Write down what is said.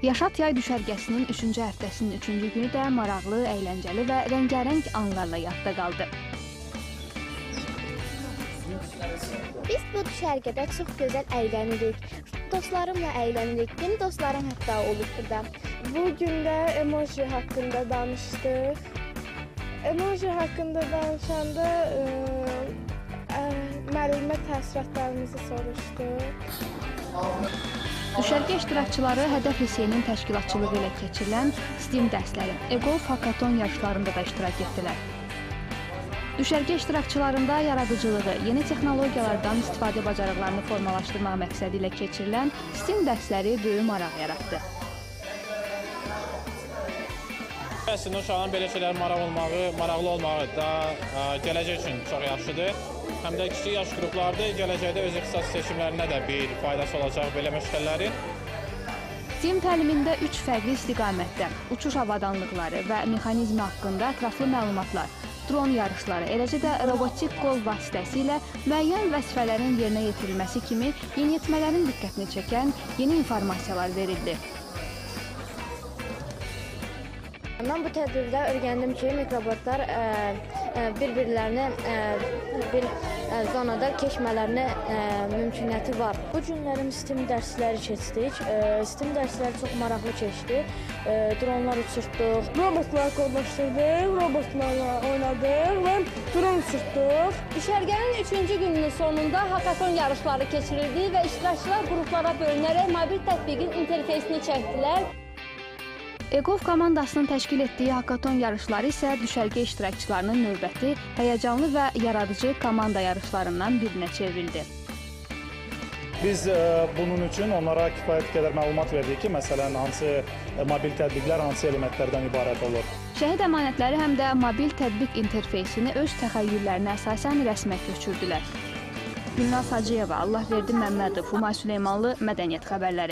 Yaşat yay düşərgəsinin 3-cü həftəsinin 3-cü günü də maraqlı, əyləncəli və rəngarəng anlarla yadda qaldı. Biz bu düşərgədə çox gözəl əylənirik. Dostlarımla əylənirik. Yeni dostlarım hətta olub burada. Bu gündə emoji haqqında danışdıq. Emoji haqqında danışanda müəllimə təəssüratlarımızı soruşduq. Düşərgə iştirakçıları Hədəf Liseyinin təşkilatçılığı ilə keçirilən STEAM dərsləri, EGOLF hakaton yarışlarında da iştirak etdilər. Düşərgə iştirakçılarında yaradıcılığı, yeni texnologiyalardan istifadə bacarıqlarını formalaşdırmaq məqsədi ilə keçirilən STEAM dərsləri böyük maraq yaratdı. Əslində uşağın belə şeylər maraqlı olmağı da gələcək üçün çox yaxşıdır. Həm də kiçik yaş qruplarda gələcəkdə öz ixtisas seçimlərinə də bir faydası olacaq belə məşğələrin. STEAM təlimində 3 fərqli istiqamətdə uçuş avadanlıqları və mexanizmi haqqında ətraflı məlumatlar, dron yarışları, eləcə də robotik qol vasitəsilə müəyyən vəzifələrin yerinə yetirilməsi kimi yeniyetmələrin diqqətini çəkən yeni informasiyalar verildi. Mən bu tədbirdə öyrəndim ki, mikrobotlar bir-birlərinə bir zonada keçmələrinə mümkünəti var. Bu günlərim STEAM dərsləri keçdik. STEAM dərsləri çox maraqlı keçdi. Dronlar uçurtduq, robotlar kodlaşdırdıq, robotlarla oynadıq və dron uçurtduq. Düşərgənin 3-cü gününün sonunda hakaton yarışları keçirildi və iştirakçılar qruplara bölünərək mobil tətbiqin interfeysini çəkdilər. EGOLF komandasının təşkil etdiyi hakaton yarışları isə düşərgə iştirakçılarının növbəti, həyəcanlı və yaradıcı komanda yarışlarından birinə çevrildi. Biz bunun üçün onlara kifayət qədər məlumat verdik ki, məsələn, hansı mobil tətbiqlər hansı elementlərdən ibarət olur. Şəhid əmanətləri həm də mobil tətbiq interfeysini öz təxəyyüllərinə əsasən rəsmə köçürdülər. Gülnaz Hacıyeva, Allahverdi Məmmədov, Humay Süleymanlı, Mədəniyyət xəbərləri.